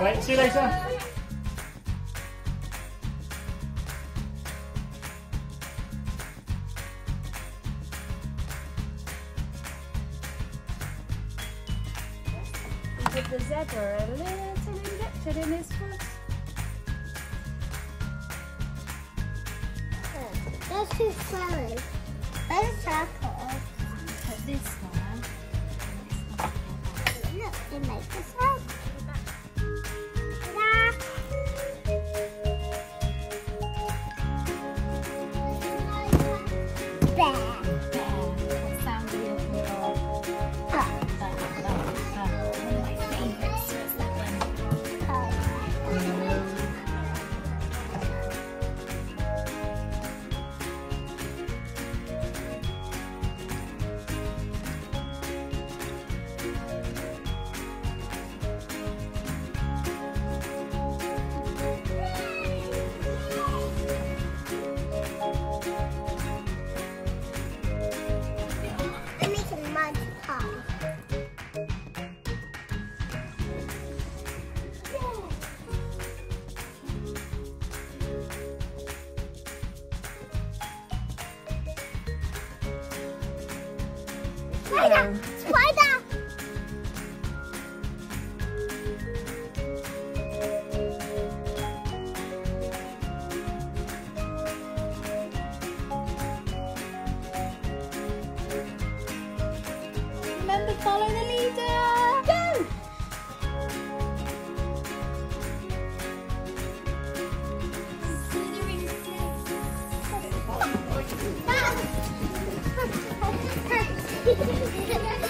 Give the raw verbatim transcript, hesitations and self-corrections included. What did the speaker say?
Right, see you later. Give the zebra a little injection in his foot. There's two flowers. There's a circle. Put this one. Look, they make a circle. Spider! Spider! Remember, follow the leader. Go! Ah!